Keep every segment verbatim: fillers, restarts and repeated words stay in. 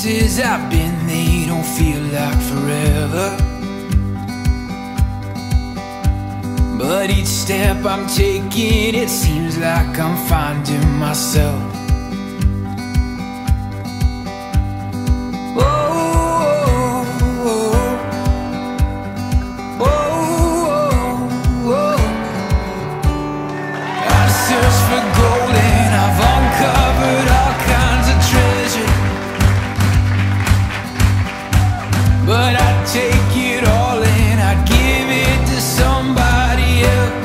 places I've been, they don't feel like forever. But each step I'm taking, it seems like I'm finding myself. But I'd take it all and I'd give it to somebody else.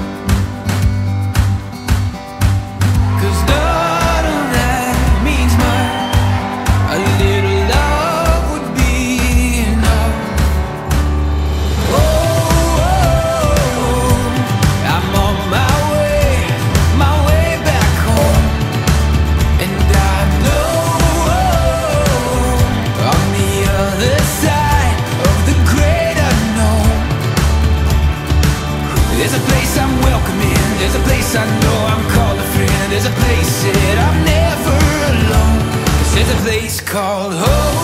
'Cause none of that means much. A little love would be enough. Oh, oh, oh, I'm on my way, my way back home. And I know oh, on the other side there's a place I'm welcome in, there's a place I know I'm called a friend. There's a place that I'm never alone. 'Cause there's a place called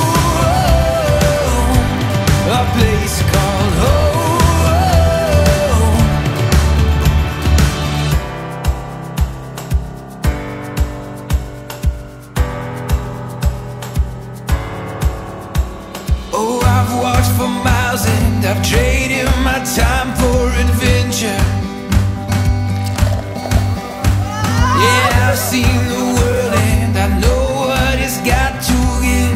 home, a place called home. Oh, I've walked for miles and I've traded my time for adventure. Yeah, I've seen the world and I know what it's got to give.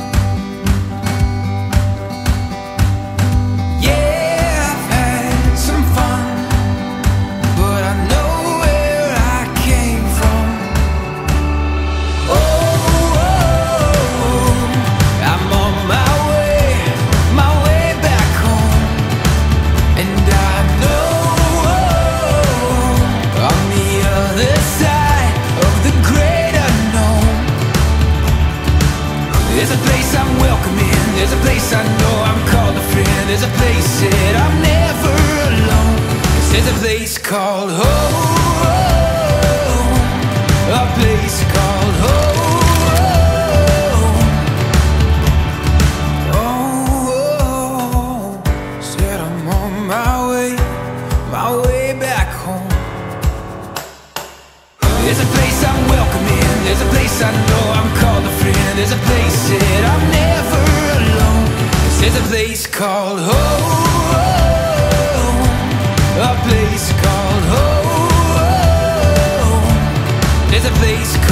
Yeah, I've had some fun, but I know where I came from. Oh, oh, oh, I'm on my way, my way back home. And I know oh, on the other side of the great unknown, there's a place I'm welcome in, there's a place I know I'm called a friend. There's a place that I'm never alone. 'Cause there's a place called home, a place called home. Oh, oh, said I'm on my way, my way back home. There's a place I'm welcome in, there's a place I know I'm called a friend. There's a place that I'm never alone. 'Cause there's a place called home, a place called home. There's a place